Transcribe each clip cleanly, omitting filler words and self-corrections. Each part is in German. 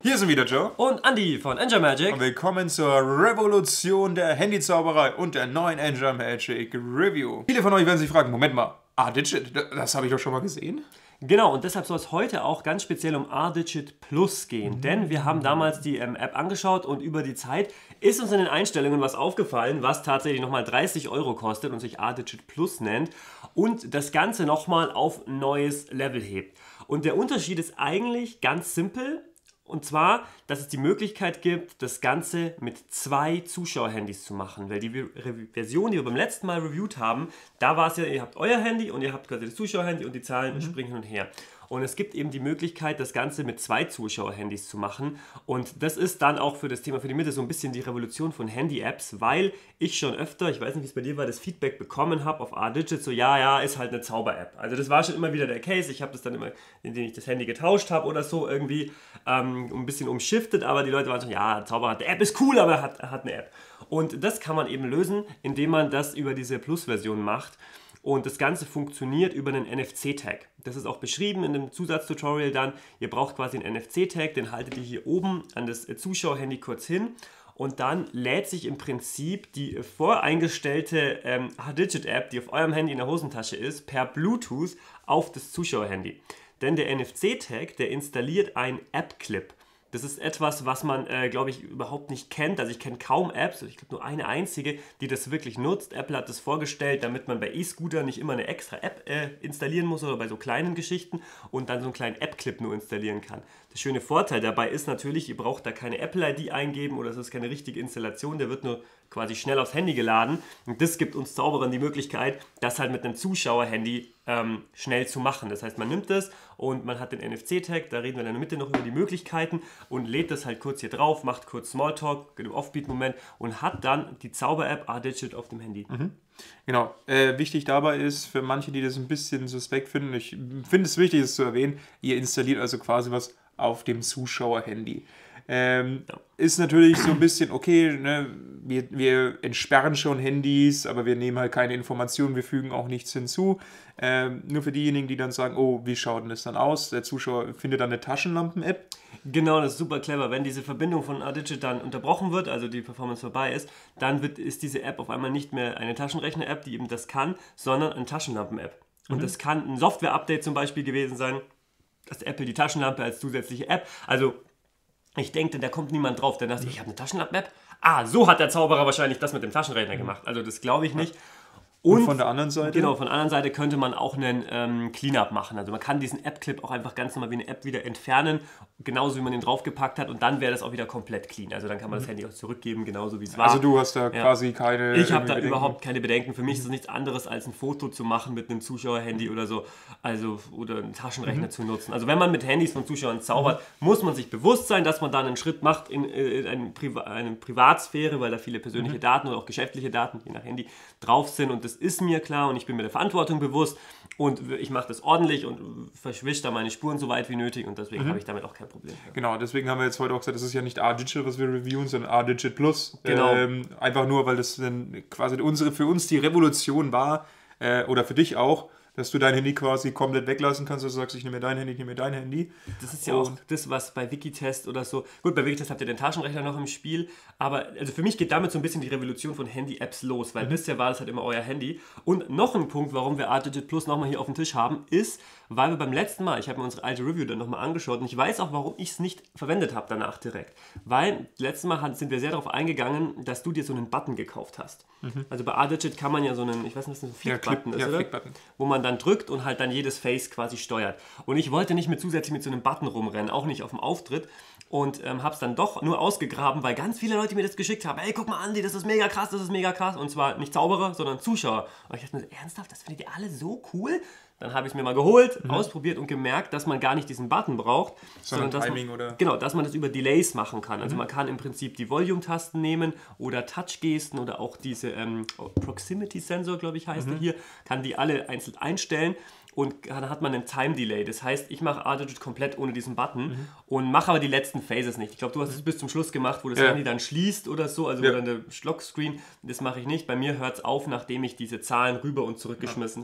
Hier sind wieder Joe und Andy von Angel-Magic. und willkommen zur Revolution der Handyzauberei und der neuen Angel-Magic Review. Viele von euch werden sich fragen, Moment mal, R-Digit, das habe ich doch schon mal gesehen. Genau, und deshalb soll es heute auch ganz speziell um R-Digit Plus gehen. Denn wir haben damals die App angeschaut und über die Zeit ist uns in den Einstellungen was aufgefallen, was tatsächlich nochmal 30 € kostet und sich R-Digit Plus nennt und das Ganze nochmal auf ein neues Level hebt. Und der Unterschied ist eigentlich ganz simpel. Und zwar, dass es die Möglichkeit gibt, das Ganze mit 2 Zuschauerhandys zu machen. Weil die Version, die wir beim letzten Mal reviewed haben, da war es ja, ihr habt euer Handy und ihr habt quasi das Zuschauerhandy und die Zahlen springen hin und her. Und es gibt eben die Möglichkeit, das Ganze mit 2 Zuschauerhandys zu machen. Und das ist dann auch für das Thema für die Mitte so ein bisschen die Revolution von Handy-Apps, weil ich schon öfter, ich weiß nicht, wie es bei dir war, das Feedback bekommen habe auf R-Digit, so ja, ist halt eine Zauber-App. Also das war schon immer wieder der Case. Ich habe das dann immer, indem ich das Handy getauscht habe oder so irgendwie ein bisschen umschiftet, aber die Leute waren so, ja, Zauber, die App ist cool, aber hat eine App. Und das kann man eben lösen, indem man das über diese Plus-Version macht. Und das Ganze funktioniert über einen NFC-Tag. Das ist auch beschrieben in dem Zusatztutorial dann. Ihr braucht quasi einen NFC-Tag, den haltet ihr hier oben an das Zuschauerhandy kurz hin. Und dann lädt sich im Prinzip die voreingestellte R-Digit-App, die auf eurem Handy in der Hosentasche ist, per Bluetooth auf das Zuschauerhandy. Denn der NFC-Tag, der installiert einen App-Clip. Das ist etwas, was man, glaube ich, überhaupt nicht kennt. Also ich kenne kaum Apps, ich glaube nur eine einzige, die das wirklich nutzt. Apple hat das vorgestellt, damit man bei E-Scooter nicht immer eine extra App installieren muss oder bei so kleinen Geschichten und dann so einen kleinen App-Clip nur installieren kann. Der schöne Vorteil dabei ist natürlich, ihr braucht da keine Apple-ID eingeben oder es ist keine richtige Installation, der wird nur quasi schnell aufs Handy geladen. Und das gibt uns Zauberern die Möglichkeit, das halt mit einem Zuschauerhandy schnell zu machen. Das heißt, man nimmt das und man hat den NFC-Tag, da reden wir in der Mitte noch über die Möglichkeiten und lädt das halt kurz hier drauf, macht kurz Smalltalk im Offbeat-Moment und hat dann die Zauber-App R-Digit auf dem Handy. Genau, wichtig dabei ist, für manche, die das ein bisschen suspekt finden, ich finde es wichtig, es zu erwähnen, ihr installiert also quasi was auf dem Zuschauerhandy. Ist natürlich so ein bisschen, okay, ne, wir entsperren schon Handys, aber wir nehmen halt keine Informationen, wir fügen auch nichts hinzu. Nur für diejenigen, die dann sagen, oh, wie schaut denn das dann aus? Der Zuschauer findet dann eine Taschenlampen-App. Genau, das ist super clever. Wenn diese Verbindung von R-Digit dann unterbrochen wird, also die Performance vorbei ist, dann ist diese App auf einmal nicht mehr eine Taschenrechner-App, die eben das kann, sondern eine Taschenlampen-App. Und das kann ein Software-Update zum Beispiel gewesen sein, dass Apple die Taschenlampe als zusätzliche App, also ich denke, da kommt niemand drauf, der sagt, ich habe eine Taschenlampen-App. So hat der Zauberer wahrscheinlich das mit dem Taschenrechner gemacht. Also das glaube ich nicht. Und von der anderen Seite? Genau, von der anderen Seite könnte man auch einen Cleanup machen. Also man kann diesen App-Clip auch einfach ganz normal wie eine App wieder entfernen, genauso wie man ihn draufgepackt hat und dann wäre das auch wieder komplett clean. Also dann kann man das Handy auch zurückgeben, genauso wie es war. Also du hast da quasi keine Ich habe da Bedenken. überhaupt keine Bedenken. Für mich ist es nichts anderes, als ein Foto zu machen mit einem Zuschauerhandy oder so, also oder einen Taschenrechner zu nutzen. Also wenn man mit Handys von Zuschauern zaubert, muss man sich bewusst sein, dass man da einen Schritt macht in eine Privatsphäre, weil da viele persönliche Daten oder auch geschäftliche Daten, je nach Handy, drauf sind und das ist mir klar und ich bin mir der Verantwortung bewusst und ich mache das ordentlich und verschwische da meine Spuren so weit wie nötig und deswegen habe ich damit auch kein Problem. Genau, deswegen haben wir jetzt heute auch gesagt, das ist ja nicht R-Digit, was wir reviewen, sondern R-Digit Plus. Genau. Einfach nur, weil das dann quasi für uns die Revolution war, oder für dich auch, dass du dein Handy quasi komplett weglassen kannst, dass du sagst, ich nehme mir dein Handy, ich nehme mir dein Handy. Das ist ja auch das, was bei Wikitest oder so, gut, bei Wikitest habt ihr den Taschenrechner noch im Spiel, aber also für mich geht damit so ein bisschen die Revolution von Handy-Apps los, weil bisher war das halt immer euer Handy. Und noch ein Punkt, warum wir R-Digit Plus nochmal hier auf dem Tisch haben, ist, weil wir beim letzten Mal, ich habe mir unsere alte Review dann nochmal angeschaut und ich weiß auch, warum ich es nicht verwendet habe danach direkt. Weil letztes Mal sind wir sehr darauf eingegangen, dass du dir so einen Button gekauft hast. Also bei R-Digit kann man ja so einen, ich weiß nicht, was ein Flick-Button ist, oder? Flick-Button. Wo man dann drückt und halt dann jedes Face quasi steuert. Und ich wollte nicht zusätzlich mit so einem Button rumrennen, auch nicht auf dem Auftritt. Und habe es dann doch nur ausgegraben, weil ganz viele Leute mir das geschickt haben. Ey, guck mal, Andi, das ist mega krass, das ist mega krass. Und zwar nicht Zauberer, sondern Zuschauer. Und ich dachte mir so, ernsthaft, das findet ihr alle so cool? Dann habe ich es mir mal geholt, ausprobiert und gemerkt, dass man gar nicht diesen Button braucht, sondern dass Timing man, oder? Genau, dass man das über Delays machen kann. Also man kann im Prinzip die Volume-Tasten nehmen oder Touch-Gesten oder auch diese Proximity-Sensor, glaube ich, heißt der hier, kann die alle einzeln einstellen. Und dann hat man einen Time-Delay. Das heißt, ich mache R-Digit komplett ohne diesen Button und mache aber die letzten Phases nicht. Ich glaube, du hast es bis zum Schluss gemacht, wo das Handy dann schließt oder so, also wo dann der Lockscreen, das mache ich nicht. Bei mir hört es auf, nachdem ich diese Zahlen rüber und zurückgeschmissen habe.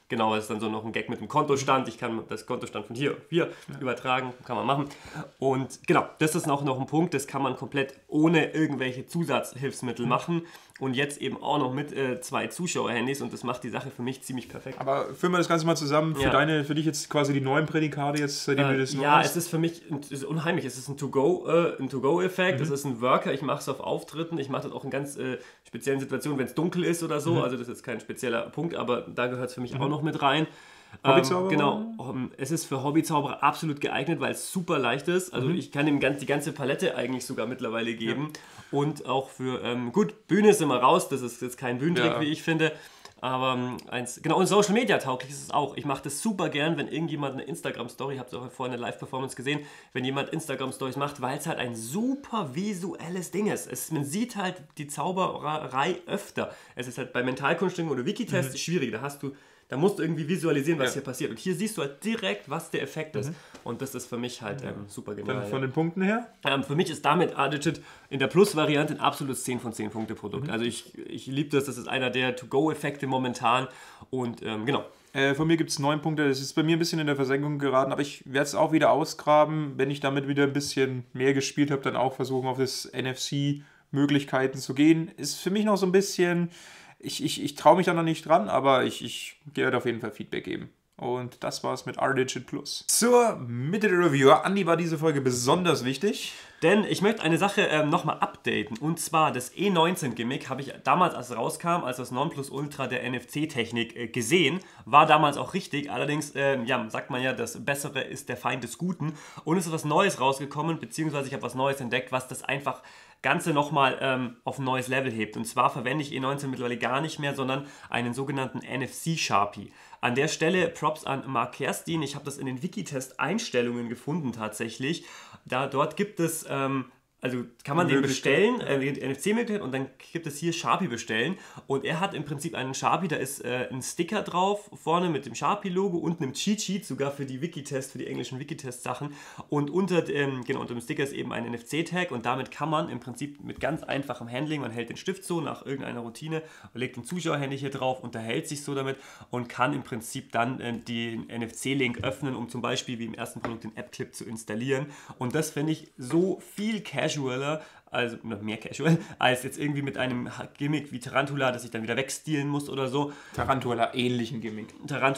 Genau, das ist dann so noch ein Gag mit dem Kontostand. Ich kann das Kontostand von hier auf hier übertragen, kann man machen. Und genau, das ist noch ein Punkt, das kann man komplett ohne irgendwelche Zusatzhilfsmittel machen. Und jetzt eben auch noch mit 2 Zuschauerhandys und das macht die Sache für mich ziemlich perfekt. Aber führen wir das Ganze mal zusammen. Für dich jetzt quasi die neuen Prädikate jetzt, seitdem du das neu hast? Es ist für mich unheimlich. Es ist ein To-Go-Effekt, es ist ein Worker. Ich mache es auf Auftritten, ich mache das auch in ganz speziellen Situationen, wenn es dunkel ist oder so. Also das ist jetzt kein spezieller Punkt, aber da gehört es für mich auch noch mit rein. Hobbyzauberer? Genau, es ist für Hobbyzauberer absolut geeignet, weil es super leicht ist. Also ich kann ihm die ganze Palette eigentlich sogar mittlerweile geben. Und auch für, gut, Bühne ist immer raus, das ist jetzt kein Bühnentrick, wie ich finde. Aber genau, und Social Media tauglich ist es auch. Ich mache das super gern, wenn irgendjemand eine Instagram-Story, habt ihr auch vorhin eine Live-Performance gesehen, wenn jemand Instagram-Stories macht, weil es halt ein super visuelles Ding ist. Man sieht halt die Zauberei öfter. Es ist halt bei Mentalkunststücken oder Wikitests schwierig, da musst du irgendwie visualisieren, was hier passiert. Und hier siehst du halt direkt, was der Effekt ist. Und das ist für mich halt super genial. Dann von den Punkten her? Für mich ist damit Ardigit in der Plus-Variante ein absolutes 10 von 10 Punkte Produkt. Also ich liebe das, das ist einer der To-Go-Effekte momentan. Und genau. Von mir gibt es 9 Punkte, das ist bei mir ein bisschen in der Versenkung geraten, aber ich werde es auch wieder ausgraben, wenn ich damit wieder ein bisschen mehr gespielt habe, dann auch versuchen auf das NFC-Möglichkeiten zu gehen. Ist für mich noch so ein bisschen... Ich traue mich da noch nicht dran, aber ich werde auf jeden Fall Feedback geben. Und das war's mit Ardigit Plus. Zur Mitte der Review. Andi war diese Folge besonders wichtig. Denn ich möchte eine Sache nochmal updaten. Und zwar das E19-Gimmick habe ich damals, als es rauskam, als das Nonplusultra der NFC-Technik gesehen. War damals auch richtig. Allerdings sagt man ja, das Bessere ist der Feind des Guten. Und es ist was Neues rausgekommen, beziehungsweise ich habe was Neues entdeckt, was das einfach Ganze nochmal auf ein neues Level hebt. Und zwar verwende ich E19 mittlerweile gar nicht mehr, sondern einen sogenannten NFC-Sharpie. An der Stelle Props an Mark Kerstin. Ich habe das in den Wikitest-Einstellungen gefunden tatsächlich. Dort gibt es, also kann man den bestellen, den NFC-Möglichkeit, und dann gibt es hier Sharpie bestellen. Und er hat im Prinzip einen Sharpie, da ist ein Sticker drauf, vorne mit dem Sharpie-Logo und einem Cheat-Sheet, sogar für die für die englischen Wikitest-Sachen. Und unter dem Sticker ist eben ein NFC-Tag und damit kann man im Prinzip mit ganz einfachem Handling, man hält den Stift so nach irgendeiner Routine, legt den Zuschauerhandy hier drauf, unterhält sich so damit und kann im Prinzip dann den NFC-Link öffnen, um zum Beispiel wie im ersten Produkt den App-Clip zu installieren. Und das finde ich so viel casualer, also noch mehr casual, als jetzt irgendwie mit einem Gimmick wie Tarantula, das ich dann wieder wegstilen muss oder so. Tarantula-ähnlichen Gimmick.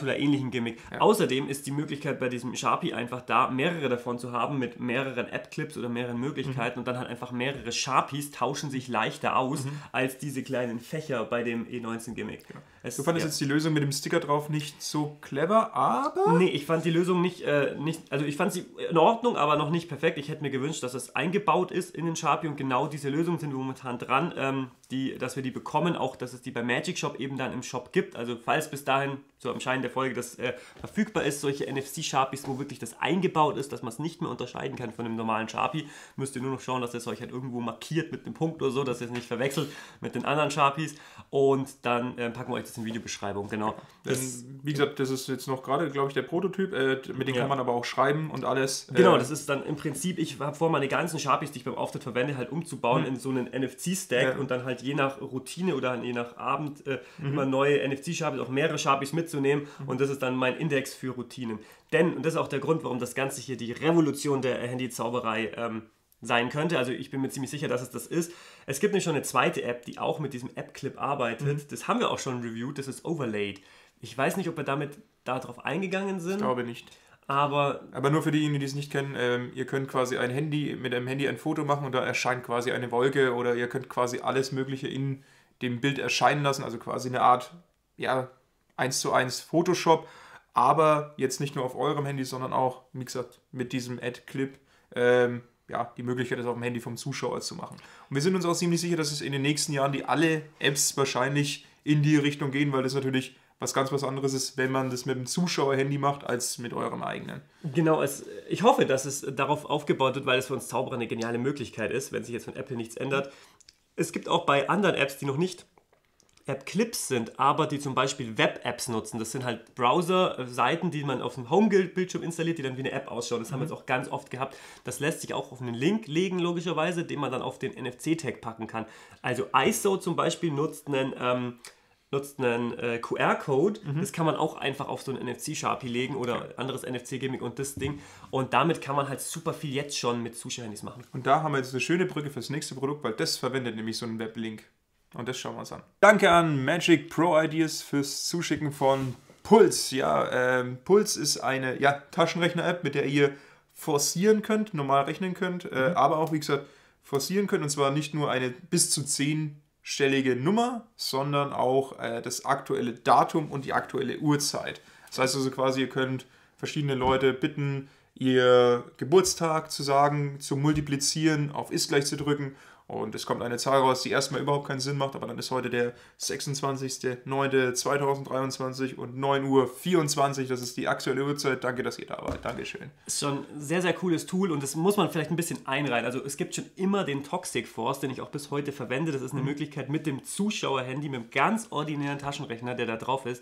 Ja. Außerdem ist die Möglichkeit bei diesem Sharpie einfach da, mehrere davon zu haben mit mehreren App-Clips oder mehreren Möglichkeiten und dann halt einfach mehrere Sharpies tauschen sich leichter aus als diese kleinen Fächer bei dem E19-Gimmick. Ja. Du fandest jetzt die Lösung mit dem Sticker drauf nicht so clever, aber... Nee, ich fand die Lösung nicht, also ich fand sie in Ordnung, aber noch nicht perfekt. Ich hätte mir gewünscht, dass es eingebaut ist in den Sharpie und genau diese Lösung sind wir momentan dran, dass wir die bekommen, auch dass es die bei Magic Shop eben dann im Shop gibt. Also falls bis dahin, so am Schein der Folge, das verfügbar ist, solche NFC-Sharpies, wo wirklich das eingebaut ist, dass man es nicht mehr unterscheiden kann von einem normalen Sharpie, müsst ihr nur noch schauen, dass ihr es euch halt irgendwo markiert mit einem Punkt oder so, dass ihr es nicht verwechselt mit den anderen Sharpies und dann packen wir euch das in die Videobeschreibung, genau. Wie gesagt, das ist jetzt noch gerade, glaube ich, der Prototyp, mit dem kann man aber auch schreiben und alles. Genau, das ist dann im Prinzip, ich habe vor, meine ganzen Sharpies, die ich beim Auftritt verwende, halt umzubauen in so einen NFC-Stack und dann halt je nach Routine oder je nach Abend immer neue NFC-Sharpies, auch mehrere Sharpies mitzunehmen und das ist dann mein Index für Routinen. Denn, und das ist auch der Grund, warum das Ganze hier die Revolution der Handy-Zauberei sein könnte, also ich bin mir ziemlich sicher, dass es das ist. Es gibt nämlich schon eine zweite App, die auch mit diesem App-Clip arbeitet, das haben wir auch schon reviewed, das ist Overlaid. Ich weiß nicht, ob wir darauf eingegangen sind. Ich glaube nicht. Aber nur für diejenigen, die es nicht kennen, ihr könnt quasi mit einem Handy ein Foto machen und da erscheint quasi eine Wolke oder ihr könnt quasi alles Mögliche in dem Bild erscheinen lassen, also quasi eine Art, 1:1 Photoshop, aber jetzt nicht nur auf eurem Handy, sondern auch, wie gesagt, mit diesem Ad-Clip, die Möglichkeit, das auf dem Handy vom Zuschauer zu machen. Und wir sind uns auch ziemlich sicher, dass es in den nächsten Jahren alle Apps wahrscheinlich in die Richtung gehen, weil das natürlich was anderes ist, wenn man das mit dem Zuschauer-Handy macht, als mit eurem eigenen. Genau, ich hoffe, dass es darauf aufgebaut wird, weil es für uns Zauberer eine geniale Möglichkeit ist, wenn sich jetzt von Apple nichts ändert. Es gibt auch bei anderen Apps, die noch nicht App-Clips sind, aber die zum Beispiel Web-Apps nutzen. Das sind halt Browser-Seiten, die man auf dem Home-Bildschirm installiert, die dann wie eine App ausschauen. Das haben wir jetzt auch ganz oft gehabt. Das lässt sich auch auf einen Link legen, logischerweise, den man dann auf den NFC-Tag packen kann. Also ISO zum Beispiel nutzt einen nutzt einen QR-Code. Das kann man auch einfach auf so einen NFC-Sharpie legen oder anderes NFC-Gimmick und das Ding. Und damit kann man halt super viel jetzt schon mit Zuschauerhandys machen. Und da haben wir jetzt eine schöne Brücke fürs nächste Produkt, weil das verwendet nämlich so einen Weblink. Und das schauen wir uns an. Danke an Magic Pro Ideas fürs Zuschicken von Puls. Ja, Puls ist eine Taschenrechner-App, mit der ihr forcieren könnt, normal rechnen könnt, aber auch, wie gesagt, forcieren könnt. Und zwar nicht nur eine bis zu 10-stellige Nummer, sondern auch das aktuelle Datum und die aktuelle Uhrzeit. Das heißt also quasi, ihr könnt verschiedene Leute bitten, ihr Geburtstag zu sagen, zu multiplizieren, auf Ist gleich zu drücken. Und es kommt eine Zahl raus, die erstmal überhaupt keinen Sinn macht, aber dann ist heute der 26.09.2023 und 9:24 Uhr. Das ist die aktuelle Uhrzeit. Danke, dass ihr da wart. Dankeschön. Ist schon ein sehr, sehr cooles Tool und das muss man vielleicht ein bisschen einreihen. Also es gibt schon immer den Toxic Force, den ich auch bis heute verwende. Das ist eine Möglichkeit mit dem Zuschauerhandy, mit dem ganz ordinären Taschenrechner, der da drauf ist,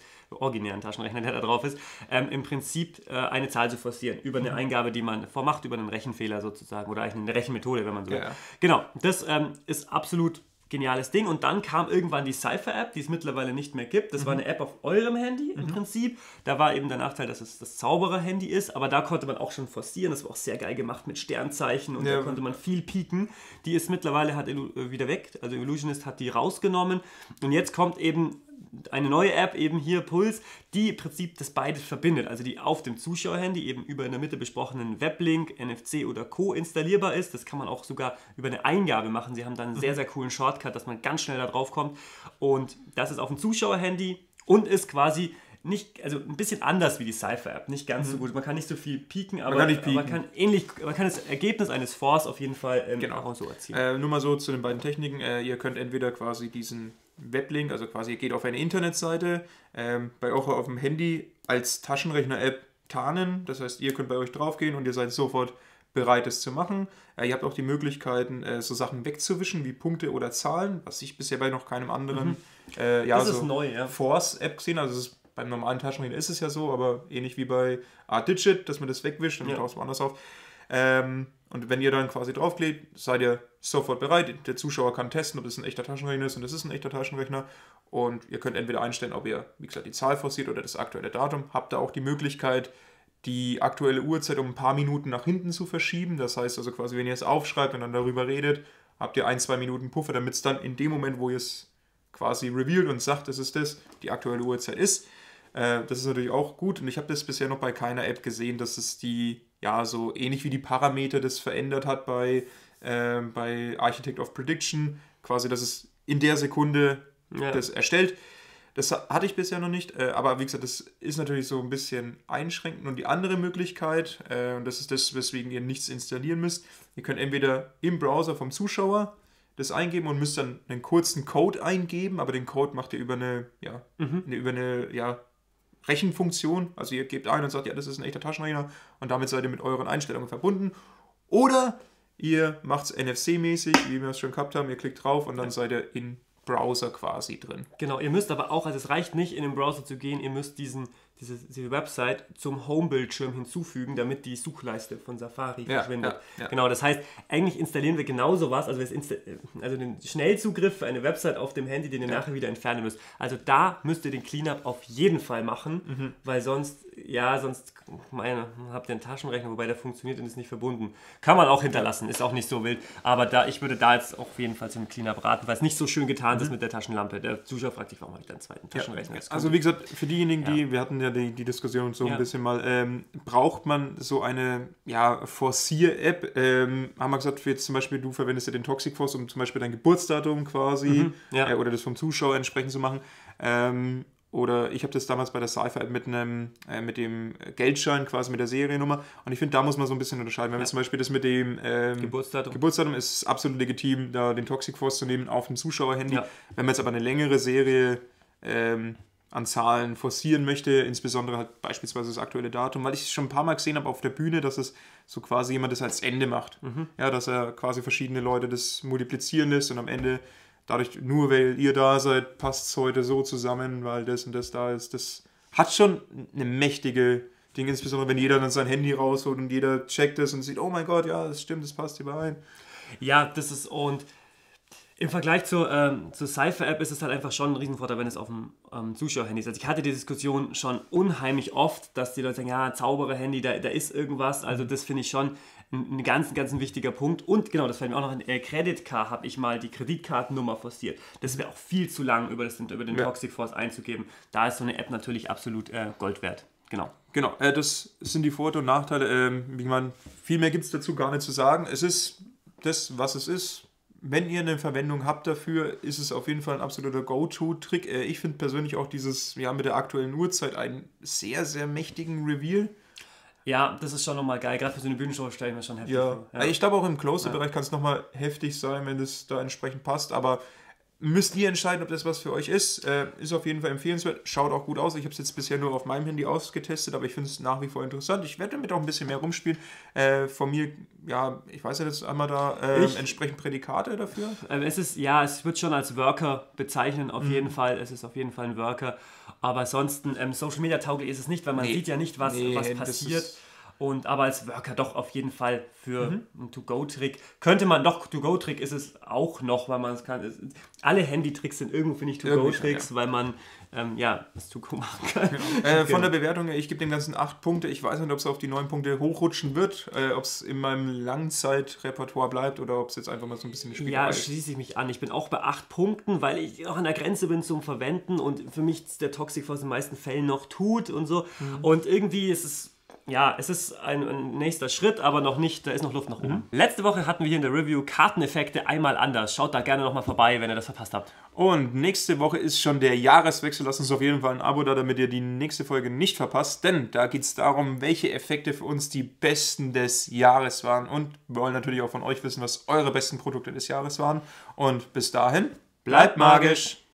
im Prinzip eine Zahl zu forcieren. Über eine Eingabe, die man vormacht, über einen Rechenfehler sozusagen oder eigentlich eine Rechenmethode, wenn man so will. Ja. Genau, das ist absolut geniales Ding. Und dann kam irgendwann die Cypher-App, die es mittlerweile nicht mehr gibt. Das war eine App auf eurem Handy im Prinzip. Da war eben der Nachteil, dass es das Zauberer-Handy ist, aber da konnte man auch schon forcieren. Das war auch sehr geil gemacht mit Sternzeichen und da konnte man viel pieken. Die ist mittlerweile wieder weg. Also Illusionist hat die rausgenommen. Und jetzt kommt eben eine neue App, eben hier Puls, die im Prinzip das beides verbindet. Also die auf dem Zuschauerhandy eben über in der Mitte besprochenen Weblink, NFC oder Co. installierbar ist. Das kann man auch sogar über eine Eingabe machen. Sie haben dann einen sehr, sehr coolen Shortcut, dass man ganz schnell da drauf kommt. Und das ist auf dem Zuschauerhandy und ist quasi nicht, also ein bisschen anders wie die Cypher-App. Nicht ganz so gut. Man kann nicht so viel pieken, aber man kann das Ergebnis eines Force auf jeden Fall auch so erzielen. Nur mal so zu den beiden Techniken. Ihr könnt entweder quasi diesen Weblink, also quasi ihr geht auf eine Internetseite, bei euch auf dem Handy als Taschenrechner-App tarnen. Das heißt, ihr könnt bei euch draufgehen und ihr seid sofort bereit, es zu machen. Ihr habt auch die Möglichkeiten, so Sachen wegzuwischen, wie Punkte oder Zahlen, was ich bisher bei noch keinem anderen Force-App gesehen habe. Also beim normalen Taschenrechner ist es ja so, aber ähnlich wie bei Art-Digit, dass man das wegwischt, dann taucht es woanders auf. Und wenn ihr dann quasi draufklickt, seid ihr sofort bereit. Der Zuschauer kann testen, ob das ein echter Taschenrechner ist, und das ist ein echter Taschenrechner. Und ihr könnt entweder einstellen, ob ihr, wie gesagt, die Zahl forciert oder das aktuelle Datum. Habt da auch die Möglichkeit, die aktuelle Uhrzeit um ein paar Minuten nach hinten zu verschieben. Das heißt also quasi, wenn ihr es aufschreibt und dann darüber redet, habt ihr 1-2 Minuten Puffer, damit es dann in dem Moment, wo ihr es quasi revealed und sagt, das ist das, die aktuelle Uhrzeit ist. Das ist natürlich auch gut, und ich habe das bisher noch bei keiner App gesehen, dass es die, so ähnlich wie die Parameter das verändert hat bei Architect of Prediction, quasi, dass es in der Sekunde das erstellt. Das hatte ich bisher noch nicht, aber wie gesagt, das ist natürlich so ein bisschen einschränkend. Und die andere Möglichkeit, und das ist das, weswegen ihr nichts installieren müsst, ihr könnt entweder im Browser vom Zuschauer das eingeben und müsst dann einen kurzen Code eingeben, aber den Code macht ihr über eine Rechenfunktion. Also ihr gebt ein und sagt, ja, das ist ein echter Taschenrechner, und damit seid ihr mit euren Einstellungen verbunden. Oder ihr macht es NFC-mäßig, wie wir es schon gehabt haben, ihr klickt drauf und dann seid ihr in Browser quasi drin. Genau, ihr müsst aber auch, also es reicht nicht, in den Browser zu gehen, ihr müsst diese Website zum Home-Bildschirm hinzufügen, damit die Suchleiste von Safari verschwindet. Ja. Genau, das heißt, eigentlich installieren wir genau sowas, also den Schnellzugriff für eine Website auf dem Handy, den ihr nachher wieder entfernen müsst. Also da müsst ihr den Cleanup auf jeden Fall machen, weil sonst habt ihr einen Taschenrechner, wobei der funktioniert und ist nicht verbunden. Kann man auch hinterlassen, ist auch nicht so wild, aber ich würde da jetzt auf jeden Fall zum Cleanup raten, weil es nicht so schön getan ist mit der Taschenlampe. Der Zuschauer fragt sich, warum habe ich da einen zweiten Taschenrechner? Also wie gesagt, für diejenigen, wir hatten ja die Diskussion so ein bisschen mal, braucht man so eine Forcier-App? Haben wir gesagt, für jetzt zum Beispiel, du verwendest ja den Toxic Force, um zum Beispiel dein Geburtsdatum quasi oder das vom Zuschauer entsprechend zu machen. Oder ich habe das damals bei der Cypher-App mit dem Geldschein, quasi mit der Seriennummer. Und ich finde, da muss man so ein bisschen unterscheiden. Wenn man zum Beispiel das mit dem Geburtsdatum ist absolut legitim, da den Toxic Force zu nehmen auf dem Zuschauerhandy. Ja. Wenn man jetzt aber eine längere Serie an Zahlen forcieren möchte, insbesondere halt beispielsweise das aktuelle Datum, weil ich es schon ein paar Mal gesehen habe auf der Bühne, dass es so quasi jemand das als Ende macht. Ja, dass er quasi verschiedene Leute das multiplizieren lässt und am Ende dadurch, nur weil ihr da seid, passt es heute so zusammen, weil das und das da ist. Das hat schon eine mächtige Ding, insbesondere wenn jeder dann sein Handy rausholt und jeder checkt es und sieht, oh mein Gott, ja, das stimmt, das passt überein. Ja, das ist, und Im Vergleich zur Cypher-App ist es halt einfach schon ein Riesenvorteil, wenn es auf dem Zuschauer-Handy ist. Also ich hatte die Diskussion schon unheimlich oft, dass die Leute sagen, ja, Zauberer-Handy, da ist irgendwas. Also das finde ich schon ein ganz wichtiger Punkt. Und genau, das fällt mir auch noch in Credit Card habe ich mal die Kreditkartennummer forciert. Das wäre auch viel zu lang, über den Toxic Force einzugeben. Da ist so eine App natürlich absolut Gold wert. Genau. Genau, das sind die Vor- und Nachteile. Viel mehr gibt es dazu gar nicht zu sagen. Es ist das, was es ist. Wenn ihr eine Verwendung habt dafür, ist es auf jeden Fall ein absoluter Go-To-Trick. Ich finde persönlich auch mit der aktuellen Uhrzeit einen sehr, sehr mächtigen Reveal. Ja, das ist schon nochmal geil. Gerade für so eine Bühnenshow stelle ich mir schon heftig vor. Ja. Ich glaube auch im Close-Bereich kann es nochmal heftig sein, wenn es da entsprechend passt. Aber müsst ihr entscheiden, ob das was für euch ist. Ist auf jeden Fall empfehlenswert. Schaut auch gut aus. Ich habe es jetzt bisher nur auf meinem Handy ausgetestet, aber ich finde es nach wie vor interessant. Ich werde damit auch ein bisschen mehr rumspielen. Von mir, ich weiß ja jetzt einmal da entsprechend Prädikate dafür. Es wird schon als Worker bezeichnen, auf jeden Fall. Es ist auf jeden Fall ein Worker. Aber ansonsten, Social Media tauglich ist es nicht, weil man sieht ja nicht, was passiert. Aber als Worker doch auf jeden Fall für einen To-Go-Trick. To-Go-Trick ist es auch noch, weil man es kann. Alle Handy-Tricks sind irgendwo, finde ich, To-Go-Tricks, weil man das To-Go machen kann. Von der Bewertung her, ich gebe dem Ganzen 8 Punkte. Ich weiß nicht, ob es auf die 9 Punkte hochrutschen wird, ob es in meinem Langzeitrepertoire bleibt oder ob es jetzt einfach mal so ein bisschen Spielerei ist. Ja, schließe ich mich an. Ich bin auch bei 8 Punkten, weil ich auch an der Grenze bin zum Verwenden und für mich der Toxic Force in den meisten Fällen noch tut und so. Und irgendwie ist es... Ja, es ist ein nächster Schritt, aber noch nicht, da ist noch Luft nach oben. Letzte Woche hatten wir hier in der Review Karteneffekte einmal anders. Schaut da gerne nochmal vorbei, wenn ihr das verpasst habt. Und nächste Woche ist schon der Jahreswechsel. Lasst uns auf jeden Fall ein Abo da, damit ihr die nächste Folge nicht verpasst. Denn da geht es darum, welche Effekte für uns die besten des Jahres waren. Und wir wollen natürlich auch von euch wissen, was eure besten Produkte des Jahres waren. Und bis dahin, bleibt magisch!